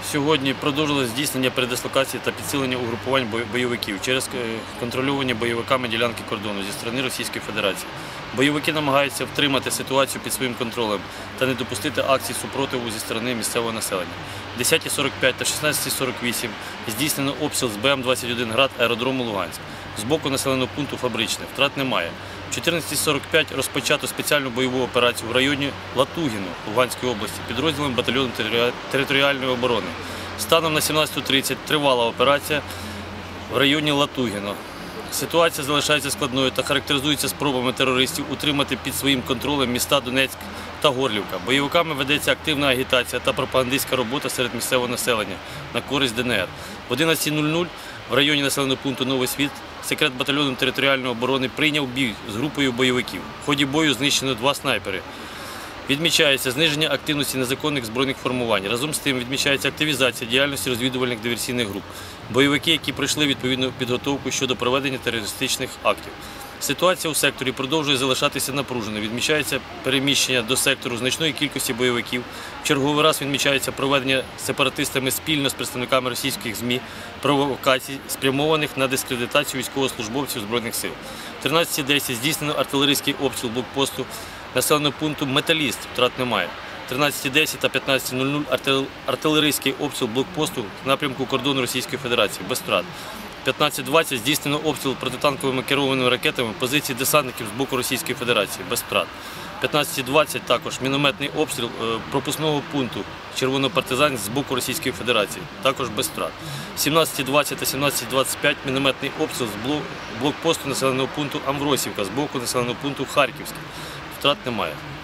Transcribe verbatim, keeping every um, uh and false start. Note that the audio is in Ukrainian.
Сьогодні продовжилось здійснення передислокації та підсилення угрупувань бойовиків через контрольовані бойовиками ділянки кордону зі сторони Російської Федерації. Бойовики намагаються втримати ситуацію під своїм контролем та не допустити акцій супротиву зі сторони місцевого населення. о десятій сорок п'ять та шістнадцятій сорок вісім здійснено обстріл з Б М двадцять один «Град» аеродрому Луганськ. З боку населеного пункту Фабричне втрат немає. о чотирнадцятій сорок п'ять розпочато спеціальну бойову операцію в районі Латугіно Луганської області підрозділом батальйону територіальної оборони. Станом на сімнадцяту тридцять тривала операція в районі Латугіно. Ситуація залишається складною та характеризується спробами терористів утримати під своїм контролем міста Донецьк та Горлівка. Бойовиками ведеться активна агітація та пропагандистська робота серед місцевого населення на користь Д Н Р. В одинадцятій нуль нуль в районі населеного пункту Новий Світ секрет батальйону територіальної оборони прийняв бій з групою бойовиків. В ході бою знищено два снайпери. Відмічається зниження активності незаконних збройних формувань. Разом з тим відмічається активізація діяльності розвідувальних диверсійних груп. Бойовики, які пройшли відповідну підготовку щодо проведення терористичних актів. Ситуація у секторі продовжує залишатися напруженою. Відмічається переміщення до сектору значної кількості бойовиків. В черговий раз відмічається проведення сепаратистами спільно з представниками російських ЗМІ провокацій, спрямованих на дискредитацію військовослужбовців Збройних сил. В тринадцятій десять здійснено артилерійський обстріл блокпосту населеного пункту Металіст, втрат немає. В тринадцятій десять та п'ятнадцятій нуль нуль артилерійський обстріл блокпосту в напрямку кордону Російської Федерації, без втрат. В п'ятнадцять двадцять здійснено обстріл протитанковими керованими ракетами позицій десантників з боку Російської Федерації, без втрат. В п'ятнадцять двадцять також мінометний обстріл пропускного пункту Червонопартизан з боку Російської Федерації, також без втрат. В сімнадцять двадцять та сімнадцять двадцять п'ять мінометний обстріл з блокпосту населеного пункту Амвросівка з боку населеного пункту Харківський, втрат немає.